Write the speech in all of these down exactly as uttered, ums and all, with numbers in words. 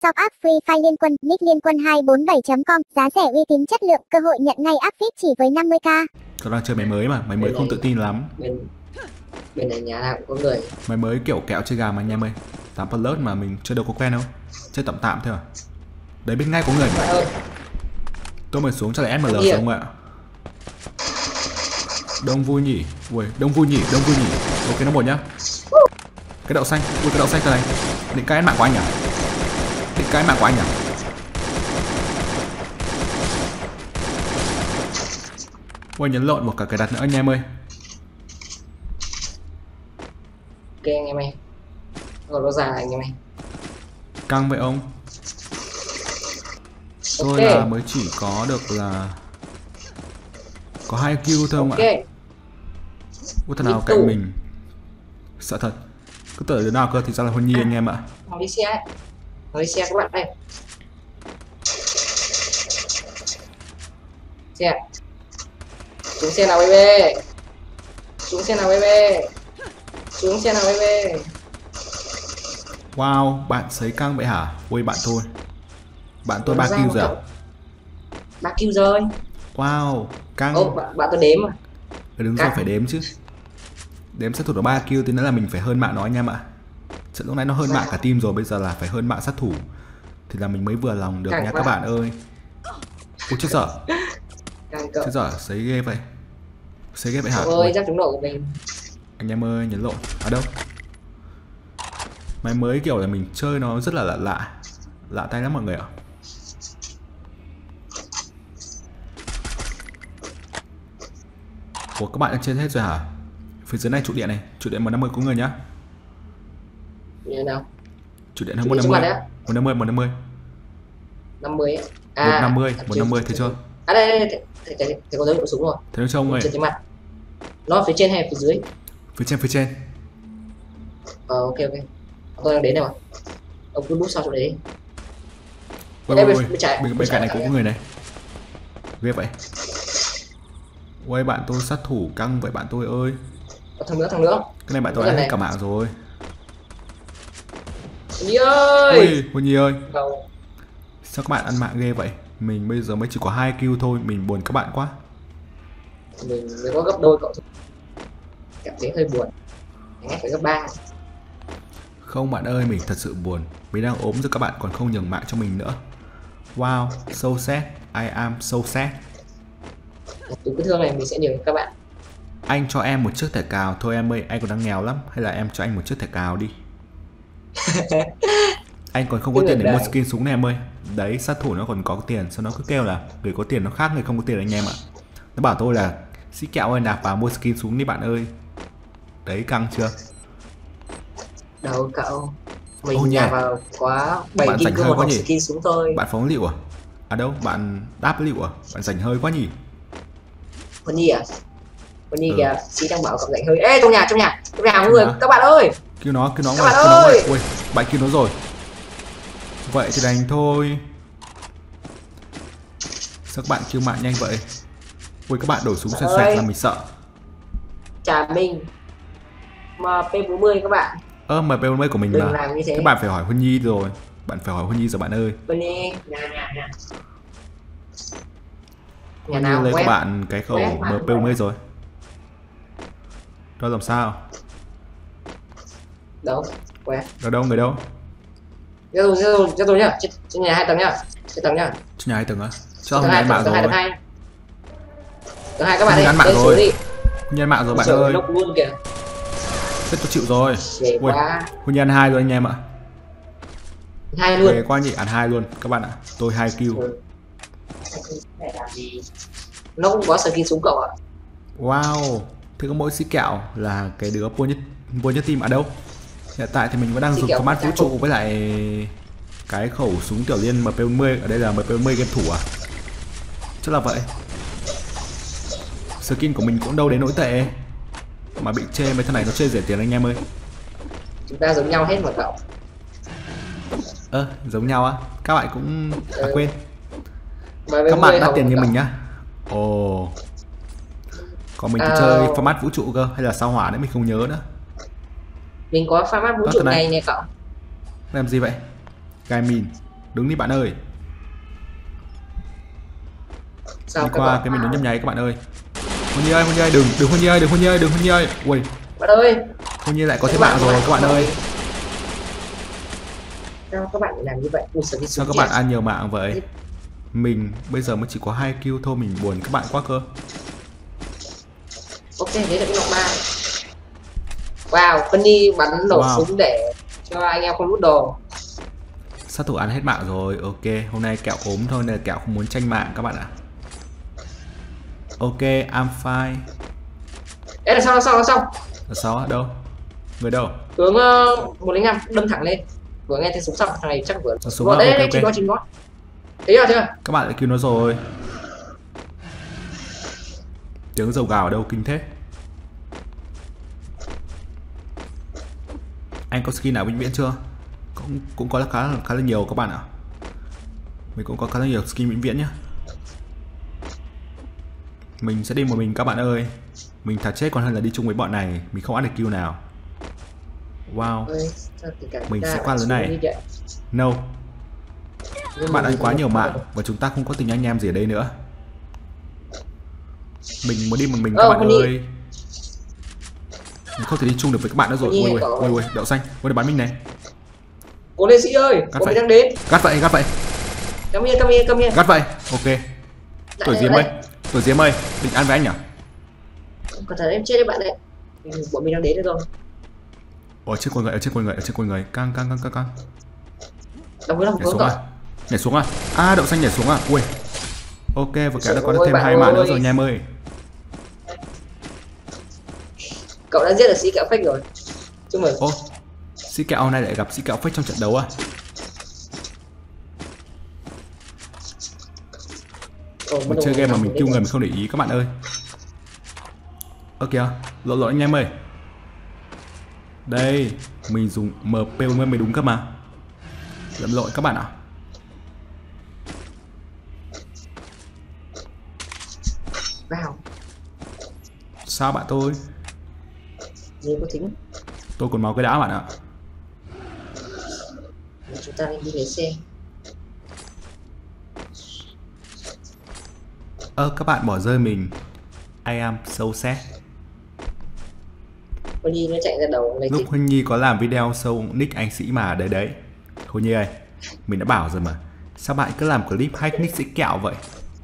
Shop app Free Fire Liên Quân, nick liên quân hai bốn bảy chấm com, giá rẻ uy tín chất lượng, cơ hội nhận ngay áp vê i pê chỉ với năm mươi k. Tôi đang chơi máy mới mà, máy mới bên không này, tự tin lắm. Bên, bên này nhà nào cũng có người. Máy mới kiểu kẹo chơi gà mà anh em ơi. tám plus mà mình chơi đâu có quen đâu. Chơi tạm tạm thôi à. Đấy bên ngay có người mà. Tôi mới xuống cho lại ét em lờ rồi không ạ? Đông vui nhỉ. Ui, đông vui nhỉ, đông vui nhỉ. Ok nó một nhá. Cái đậu xanh, ui cái đậu xanh cái này. Định cái mạng của anh à? Định cái mạng của anh à? Ui nhấn lộn một cả cái đặt nữa anh em ơi. Ok anh em ơi. Rồi nó già anh em ơi. Căng vậy ông. Tôi okay. là mới chỉ có được là có hai kill thôi không okay. ạ? Ủa thằng nào cạnh mình sợ thật. Cứ tưởng đứa nào cơ thì ra là Huân Nhi à, anh em ạ. Thằng đi xe, thằng đi xe các bạn đây. Xe, xuống xe nào baby, xuống xe nào baby, xuống xe nào baby. Wow, bạn sấy căng vậy hả? Ui bạn tôi, bạn tôi ba kill rồi à? ba kill rồi. Wow, căng. Ô, bạn, bạn tôi đếm mà. Ừ, đúng rồi, phải đếm chứ. Đếm sát thủ nó ba kill thì nữa là mình phải hơn mạng nó anh em ạ. Trận lúc nãy nó hơn mạng cả team rồi, bây giờ là phải hơn mạng sát thủ. Thì là mình mới vừa lòng được nha các bạn ơi. Ui chết dở. Chết dở, sấy ghê vậy. Sấy ghê vậy hả? Ôi, giáp trúng độ của mình. Anh em ơi, nhấn lộn. À đâu? Máy mới kiểu là mình chơi nó rất là lạ lạ. Lạ tay lắm mọi người ạ. Ủa các bạn đã trên hết rồi hả? Phía dưới này trụ điện này, trụ điện một năm mươi có người nhá. Như nào? Trụ điện hơn một năm mươi. một năm mươi, một năm mươi. năm mươi à, một năm mươi, một năm mươi thấy chưa? À đây đây đây, thấy thấy có dấu hiệu súng rồi. Thấy chưa ông ơi? Trên cái mặt. Nó phía trên hay phía dưới? Phía trên, phía trên. Ờ ok ok. Tôi đang đến đây mà. Ông cứ bút sau chỗ đấy. Ôi ôi ôi, bên, bên cạnh này cũng có người này. Ghê vậy. Ôi bạn tôi sát thủ căng vậy bạn tôi ơi. Có thằng nữa, thằng nữa. Cái này bạn tôi đã hết cả mạng rồi. Nhi ơi. Ôi, Huân Nhi ơi. Đâu? Sao các bạn ăn mạng ghê vậy? Mình bây giờ mới chỉ có hai kill thôi, mình buồn các bạn quá. Mình mới có gấp đôi cậu thôi. Cảm thấy hơi buồn. Anh phải gấp ba. Không bạn ơi, mình thật sự buồn. Mình đang ốm rồi các bạn còn không nhường mạng cho mình nữa. Wow, so sad. I am so sad. Từ cái thương này mình sẽ nhường các bạn. Anh cho em một chiếc thẻ cào. Thôi em ơi, anh còn đang nghèo lắm. Hay là em cho anh một chiếc thẻ cào đi. Anh còn không có tiền để mua skin súng này em ơi. Đấy, sát thủ nó còn có tiền. Sao nó cứ kêu là người có tiền nó khác người không có tiền anh em ạ. Nó bảo tôi là sĩ kẹo ơi nạp vào mua skin súng đi bạn ơi. Đấy, căng chưa? Đâu cậu. Mình nạp vào quá bảy kim cương một skin súng thôi. Bạn phóng liệu à? À đâu, bạn đáp liệu à? Bạn rảnh hơi quá nhỉ? Con Nhi à? Con Nhi kìa, sĩ đang bảo cậu rảnh hơi. Ê, trong nhà, trong nhà, trong nhà mọi người, các bạn ơi. Kêu nó, kêu nó các ngoài, bạn kêu nó ơi. ngoài. Ui, bạn kêu nó rồi. Vậy thì đành thôi. Sao các bạn kêu mạng nhanh vậy? Ui, các bạn đổ súng xoẹt xoẹt là mình sợ. Trả mình em pê bốn mươi các bạn. Ơ, em pê bốn mươi của mình đừng là các bạn phải hỏi Huân Nhi rồi. Bạn phải hỏi Huân Nhi rồi bạn ơi. Huân Nhi, nhà nhà nhà. Huân Nhi lấy các bạn cái khẩu em pê bốn mươi rồi. Đó làm sao? Đâu? Quét. Đâu đâu, người đâu? Cho tôi, cho tôi, cho tôi nhá. Trên nhà hai tầng nhá. Trên tầng nhá. Trên nhà hai tầng á? Cho tầng không nhận mạng rồi. Tầng hai, tầng hai các bạn đi. Mạng rồi. Nhân mạng rồi bạn ơi. Lốc luôn kìa. Rất tôi chịu rồi. Ghê quá. Huân Nhi ăn hai rồi anh em ạ. Hai luôn. Ghê quá nhỉ, ăn hai luôn các bạn ạ. Tôi hai kill. Nó cũng có skin súng cậu ạ. Wow, thế có mỗi sĩ kẹo là cái đứa vua nhất vua nhất team ở đâu? Hiện tại thì mình vẫn đang dùng format vũ trụ với lại cái khẩu súng tiểu liên em pê bốn mươi. Ở đây là em pê bốn mươi game thủ à? Chắc là vậy. Skin của mình cũng đâu đến nỗi tệ mà bị chê mấy thằng này nó chê rẻ tiền anh em ơi. Chúng ta giống nhau hết mà cậu. Ơ, à, giống nhau á? Các bạn cũng à, quên. Ừ. Các bạn đắt tiền như mình nhá. Ồ. Oh. Còn mình thì uh... chơi format vũ trụ cơ hay là sao hỏa đấy mình không nhớ nữa. Mình có format vũ trụ này nè cậu. Làm gì vậy? Gai mìn. Đứng đi bạn ơi. Sao Đi các qua bạn? cái mình nó nhấp nháy các bạn ơi. Hôn Nhi ơi, Hôn Nhi ơi, đừng, đừng Hôn Nhi ơi, đừng Hôn Nhi ơi, đừng Hôn Nhi ơi. Ui, Bạn ơi, Hôn Nhi lại có thế bạn rồi các bạn ơi. sao các bạn làm như vậy? Ui, sao, Sao các bạn ăn nhiều mạng vậy? Mình bây giờ mới chỉ có hai kill thôi, mình buồn các bạn quá cơ. Ok, đấy là cái nọc ba. Wow, Penny bắn nổ Wow. súng để cho anh em không lút đồ. Sát thủ ăn hết mạng rồi. Ok, hôm nay kẹo ốm thôi nên là kẹo không muốn tranh mạng các bạn ạ. Ok, I'm fine. Ê, là sao, là sao, là sao? Là sao á? Đâu? Người đâu? Hướng uh, một năm đâm thẳng lên. Vừa nghe thấy súng xong, thằng này chắc vừa. Là súng á, Đấy, ok, đấy, ok. chính nó, chính nó. Thấy chưa, chưa? Các bạn lại kêu nó rồi. Tiếng dầu gào ở đâu kinh thế. Anh có skin nào vĩnh viễn chưa? Cũng cũng có khá khá là nhiều các bạn ạ. Mình cũng có khá là nhiều skin vĩnh viễn nhá. Mình sẽ đi một mình các bạn ơi. Mình thà chết còn hơn là đi chung với bọn này. Mình không ăn được kill nào. Wow. Ôi, sao tình cảm Mình ta sẽ lại qua lối xuống này. như vậy? No. Nhưng Các bạn mà ăn mình quá không nhiều có mạng đâu. và chúng ta không có tình anh em gì ở đây nữa. Mình muốn đi một mình Ờ, các bạn Penny. ơi. Mình không thể đi chung được với các bạn nữa rồi. Penny Ui hay ui có- ui ui, đậu xanh. Ui để bắn mình này. Cố lên sĩ ơi, Cắt bọn vậy. mình đang đến. Gắt vậy, gắt vậy. Come here, come here, come here. Gắt vậy. Ok. Lại, Tuổi lại, Diếm lại. ơi. Tuổi Diếm ơi, định ăn với anh nhỉ? Cẩn thận em chết đấy bạn đấy. Ừ, bọn mình đang đến rồi. Ở trên quần người, ở trên quần người, ở trên quần người. Căng căng căng căng căng. Đóng cái lòng Nhảy hướng xuống rồi. à? Nhảy xuống à? À đậu xanh nhảy xuống à? Ui. Ok, và cả đã có Ôi, thêm bạn hai mạng nữa ơi. rồi nha em ơi. Cậu đã giết được sĩ kẹo fake rồi. Chúc mừng. Ô, sĩ kẹo này lại gặp sĩ kẹo fake trong trận đấu à? Ồ, Mình bắt đầu chơi game mà nóng mình lên kêu rồi. người mình không để ý các bạn ơi. Ơ kìa, lộn lộn anh em ơi. Đây, mình dùng em pê mới đúng cơ mà. Lộn lộn các bạn ạ. Wow, Sao bạn tôi? như có tính. Tôi còn máu cái đã bạn ạ. Chúng ta đi lấy xe. Ơ các bạn bỏ rơi mình. I am so sad. Con Nhi nó chạy ra đầu lấy Lúc tích. Huynh Nhi có làm video show nick anh sĩ mà đấy đấy. Huynh Nhi ơi, mình đã bảo rồi mà. Sao bạn cứ làm clip hack nick sĩ kẹo vậy?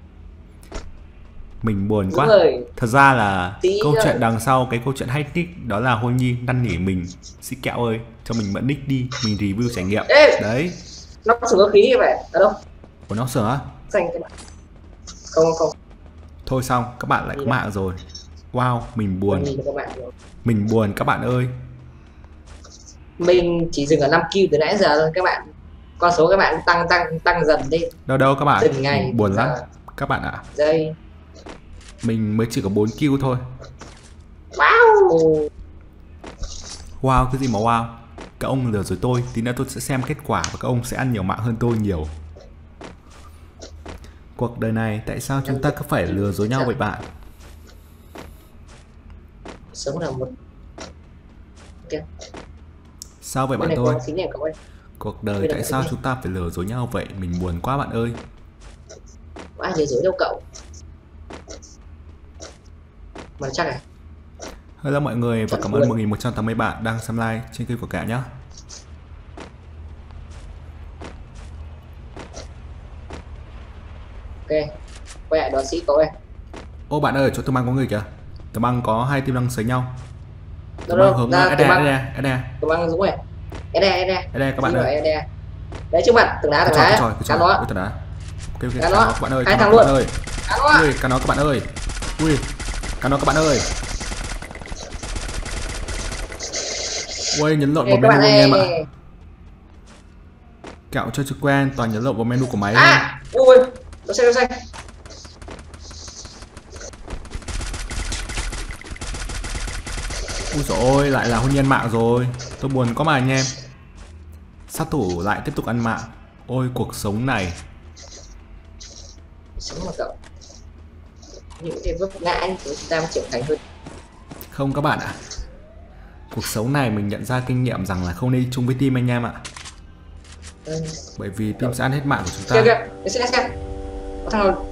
Mình buồn quá. Đúng rồi. Thật ra là Tí câu nữa. chuyện đằng sau cái câu chuyện hack nick đó là Huynh Nhi năn nỉ mình. Sĩ kẹo ơi, cho mình mượn nick đi, mình review trải nghiệm. Ê! Đấy. Nó có sửa khí như vậy. Ở đâu? Của nó sửa á? Xanh các bạn. Không không. Thôi xong, các bạn lại có Đi mạng rồi. Wow, mình Con buồn. Nhi nó có mạng rồi. Mình buồn các bạn ơi. Mình chỉ dừng ở năm kill từ nãy giờ thôi các bạn. Con số các bạn tăng tăng tăng dần lên. Đâu đâu các bạn. Từng ngày, Mình buồn từng lắm. giờ. Các bạn ạ. Đây. Mình mới chỉ có bốn kill thôi. Wow. Wow, cái gì mà wow. Các ông lừa rồi tôi. Tí nữa tôi sẽ xem kết quả và các ông sẽ ăn nhiều mạng hơn tôi nhiều. Cuộc đời này tại sao chúng ta cứ phải lừa dối nhau vậy bạn? Sống là một. Ok. Sao vậy Bên bạn này tôi? có xính này cậu ơi. Cuộc đời Bên này tại có sao xính chúng ta phải lừa dối nhau vậy? Mình buồn quá bạn ơi. Có ai lừa dối đâu cậu. Mà chắc à? Hello mọi người và Thật cảm luôn. ơn một nghìn một trăm tám mươi bạn đang xem live trên kênh của cả nhé. Ok. Quay lại đón sĩ cậu ơi. Ô bạn ơi, chỗ tôi mang có người kìa. Tôi mang có hai team đang sấy nhau. Tôi Đâu mang đâu, hướng ra Ede, tôi mang, Ede, Ede, tôi mang Dũng này. Ede, Ede. Ede các bạn Xin ơi. mời Ede. Đấy trước mặt, từng đá, Cái từng trò, cái đá. trò, cái trò, Cắn nó. cái trò đá. Ok, ok, Cắn cắn nó. nó các bạn ơi, Hai cắn thằng nó các luôn. bạn ơi. Cắn nó. Ui, cắn nó các bạn ơi. Ui, cắn nó các bạn ơi. Ui, nhấn lộn Ê, vào các menu bạn anh em ạ. ơi. Kẹo chơi chưa quen, toàn nhấn lộn vào menu của máy thôi. À, ui, nó xanh, nó xanh. Ui dồi ôi, lại là hôn nhân mạng rồi. Tôi buồn quá mà anh em. Sát thủ lại tiếp tục ăn mạng. Ôi cuộc sống này. Sống mà cậu. Những cái vấp ngã thì chúng ta mới trưởng thành hơn. Không các bạn ạ. Cuộc sống này mình nhận ra kinh nghiệm rằng là không nên đi chung với team anh em ạ. Ừ. Bởi vì team sẽ ăn hết mạng của chúng Kìa ta. kìa, cái xe xe. Có thằng nào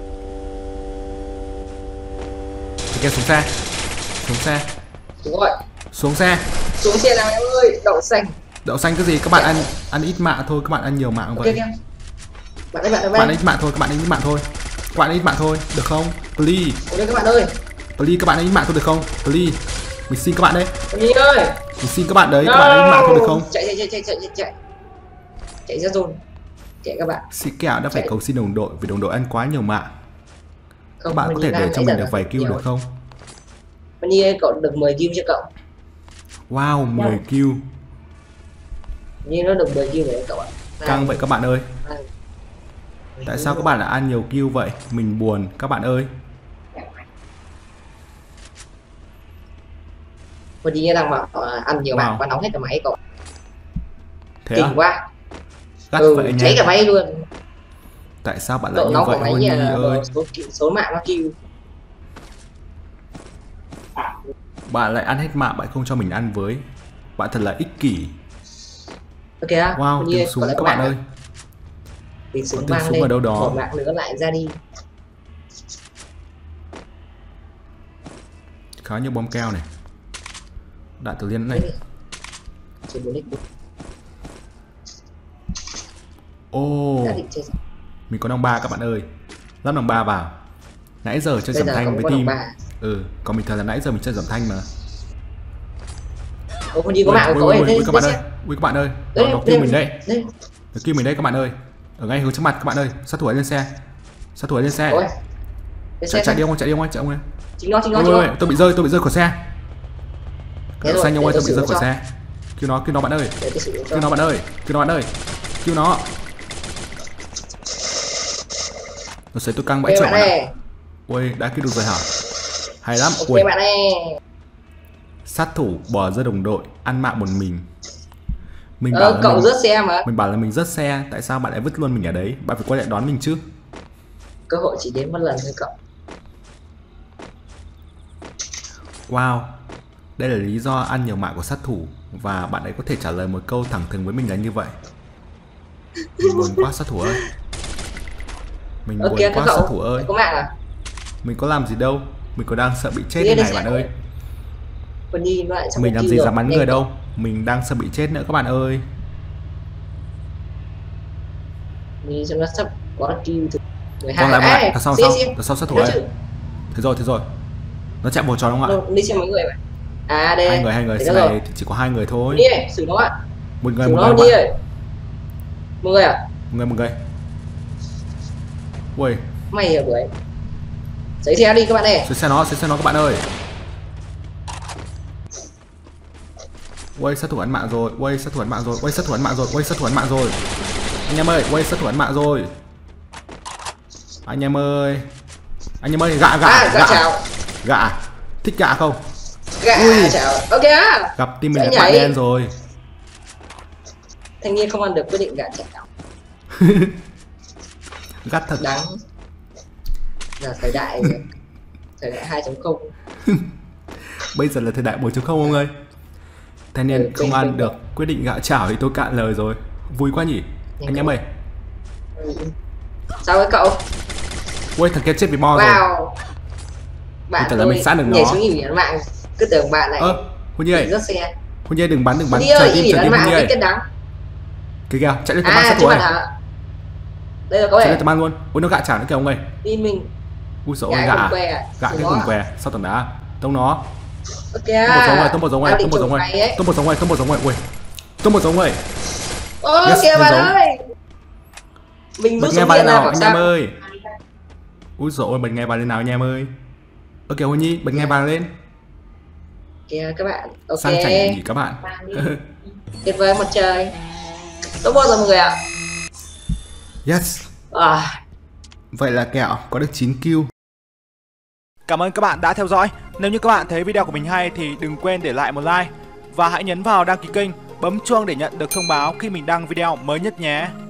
Thì kia xuống xe. Xuống xe. đúng rồi. Xuống xe. Xuống xe nào em ơi, đậu xanh. Đậu xanh cái gì? Các bạn ăn ăn ít mạng thôi, các bạn ăn nhiều mạng Kìa vậy. kìa. Bạn ơi bạn ơi Các bạn ăn bạn. ít mạng thôi, các bạn ăn ít mạng thôi. Các bạn ăn ít mạng thôi, được không? Please. Ôi đây các bạn ơi. Please các bạn ăn ít mạng thôi được không? Please. Mình xin các bạn đấy. Nhi ơi. Mình xin các bạn đấy, các bạn ăn ít mạng thôi được không? Chạy chạy chạy chạy chạy chạy chạy. Chạy ra rồi. Chạy các bạn. Sĩ kẹo đã phải Chạy. cầu xin đồng đội vì đồng đội ăn quá nhiều mạng. Các Không, bạn có thể để cho mình được vài kill được không? Nhi ơi, cậu được mười kill chưa cậu? Wow, mười kill. Nhi nó được mười kill rồi cậu ạ. Căng vậy các bạn ơi. Hai. Tại sao các bạn lại ăn nhiều kill vậy? Mình buồn các bạn ơi. Còn Nhi đang bảo uh, ăn nhiều Wow. mạng và nóng hết cả máy cậu. Thế Kinh à? quá. Gắt Ừ, vậy cháy nha. cả máy luôn. Tại sao bạn lại Độ như nóng vậy của máy Honey là ơi? số, số mạng nó kill. Bạn lại ăn hết mạng, bạn không cho mình ăn với. Bạn thật là ích kỷ. Ok á. Wow, tiếng súng các bạn ơi. Tiếng súng tiếng vang súng lên. ở đâu đó. Một mạng nữa lại ra đi. Khá nhiều bom keo này. Đạn tử liên này. Chỉ bốn x. Ô, Đã định chơi. mình có đồng ba các bạn ơi. Lắp đồng ba vào. Nãy giờ chơi Bây giảm giờ thanh có với có team. đồng ba. Ừ, còn bình thường là nãy giờ mình chơi giảm thanh mà. Ô, con đi có Ui, mạng của ui, cậu ui, ấy. ui, Đây, ui, các đây, bạn ơi. đây, Ui các bạn ơi. đây, Nó, nó đây, kêu mình đây. đây. Nó kêu mình đây các bạn ơi. Ở ngay hướng trước mặt các bạn ơi. Sát thủ ấy lên xe. Sát thủ ấy lên xe. Ôi. Cái Chạy xe chạy đi ông ơi, chạy đi ông ơi, chạy ông ơi. chính nó chính nó Ôi, chính ôi, nó. tôi bị rơi, tôi bị rơi khỏi xe. Thế Đậu rồi, xanh ông để ơi, tôi tôi bị xử rơi cho. khỏi xe. Kêu nó, kêu nó bạn ơi. Để tôi xử cho. Kêu nó bạn ơi, kêu nó bạn ơi. Kêu nó. Nó sẽ tôi căng bãi Ok trưởng bạn bạn ạ. ơi. Ui, đã kêu được rồi hả? Hay lắm. Ok Ui, bạn ơi. sát thủ bỏ rơi đồng đội, ăn mạng một mình. Mình bảo Ờ, là cậu mình, rớt xe mà. mình bảo là mình rớt xe, tại sao bạn lại vứt luôn mình ở đấy? Bạn phải quay lại đón mình chứ. Cơ hội chỉ đến một lần thôi cậu. Wow, đây là lý do ăn nhiều mạng của sát thủ. Và bạn ấy có thể trả lời một câu thẳng thừng với mình là như vậy. Mình buồn quá sát thủ ơi. Mình Ờ buồn kìa quá các sát cậu. thủ ơi. Có mạng à? Mình có làm gì đâu. Mình có đang sợ bị chết Đi như đây này xem. bạn ơi. Còn đi nó lại xong Mình một làm kill gì rồi. dám bắn Nhanh người cậu. đâu. Mình đang sợ bị chết nữa các bạn ơi. Đi cho nó sắp có kill từ mười hai. Còn lại bạn, Ê, đằng sau xe, sau, xe. đằng sau sát thủ Thế ơi. chứ. Thế rồi, thế rồi. Nó chạy vào tròn không ạ? Đâu, đi xem mấy người vậy. À đây. Hai người, hai người, Thế xe rồi. này thì chỉ có hai người thôi. Đi này, xử nó ạ. Một người, Xử một nó người, đi bạn. ơi. Một người à? Một người, một người. Ui, Mày ở bưởi. Giấy xe đi các bạn này. xuyên xe nó, xuyên xe nó các bạn ơi. Ui, sát thủ ăn mạng rồi, ui, sát thủ ăn mạng rồi, ui, sát thủ ăn mạng rồi, ui, sát thủ ăn mạng rồi. Anh em ơi, ui, sát thủ ăn mạng rồi. Anh em ơi. Anh em ơi, gạ, gạ, À, gạ chào. Gạ. Thích gạ không? Gạ Ui. chào. Ok á. Gặp team mình Sẽ là bạn nhảy. đen rồi. Thanh niên không ăn được quyết định gạ chào. Gắt thật. Đáng. Là thời đại thời đại hai chấm không. Bây giờ là thời đại bốn chấm không ông ơi. Thanh niên Ừ, không kinh, ăn kinh. được quyết định gạ chảo thì tôi cạn lời rồi. Vui quá nhỉ. Nhanh Anh em quá. ơi. Sao với cậu? Ui, thằng kia chết vì mo rồi. Wow. Bạn Bây giờ là mình sát được nhảy nó. xuống nghỉ biển mạng. Cứ tưởng bạn này Ơ, Huy Nhi ơi, rớt xe. Huy Nhi đừng bắn, đừng bắn. Đi Chờ ơi, tim, nghỉ chờ biển tim Huy mạng Nhi ít ơi. kết đắng. Kìa kìa, chạy lên tầm bắn À, sát chứ thủ bạn ơi. hả? Đây là có Chạy lên vẻ tầm bắn luôn. Ui, nó gạ chảo nữa kìa ông ơi. tin mình. Ui dồi ôi, Gãi gạ. cùng que à? Gạ Xử cái nó cùng à? què. Sao tầm đá. Tông nó. Ok Tông một giống rồi, tông một giống rồi, Đang tông định một giống chụp rồi. mày ấy. Tông một giống rồi, tông một giống rồi. Ui. Tông một giống rồi. Ơ Yes, kìa lên bạn giống. ơi. Mình Bật rút nghe súng vào điện lên ra nào bảo anh em sao? ơi. Ui dồi ôi, bật nghe vào lên nào anh em ơi. Ok Huy Nhi, bật nghe vào lên. Kìa các bạn. Ok. Sang chảnh nhỉ các bạn. Tuyệt vời mặt trời. Tốt bao giờ mọi người ạ? Yes. À. Vậy là kẹo có được chín kill. Cảm ơn các bạn đã theo dõi. Nếu như các bạn thấy video của mình hay thì đừng quên để lại một like. Và hãy nhấn vào đăng ký kênh, bấm chuông để nhận được thông báo khi mình đăng video mới nhất nhé.